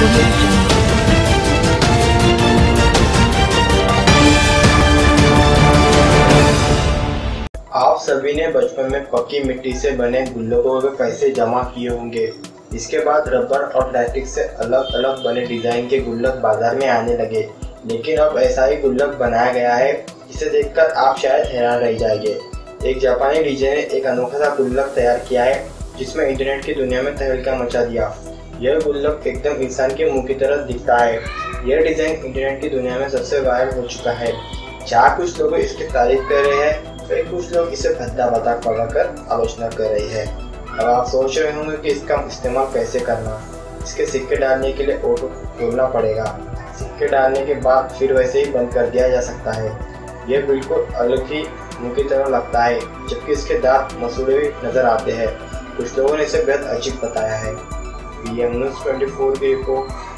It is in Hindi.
आप सभी ने बचपन में पक्की मिट्टी से बने गुल्लकों के पैसे जमा किए होंगे। इसके बाद रबर और प्लास्टिक से अलग अलग बने डिजाइन के गुल्लक बाजार में आने लगे, लेकिन अब ऐसा ही गुल्लक बनाया गया है जिसे देखकर आप शायद हैरान रह जाएंगे। एक जापानी डीजे ने एक अनोखा सा गुल्लक तैयार किया है जिसमें इंटरनेट की दुनिया में तहलका मचा दिया। यह गुल्लक एकदम इंसान के मुंह की तरह दिखता है। यह डिजाइन इंटरनेट की दुनिया में सबसे वायरल हो चुका है। जहाँ कुछ लोग इसकी तारीफ कर रहे हैं, फिर कुछ लोग इसे भद्दा मजाक बनाकर आलोचना कर रही है। अब आप सोच रहे होंगे कि इसका इस्तेमाल कैसे करना। इसके सिक्के डालने के लिए ऑटो खोलना पड़ेगा। सिक्के डालने के बाद फिर वैसे ही बंद कर दिया जा सकता है। यह बिल्कुल अलग ही मुंह की तरह लगता है, जबकि इसके दांत मसूड़े भी नजर आते हैं। कुछ लोगों ने इसे बेहद अजीब बताया है। PM News 24 की रिपोर्ट।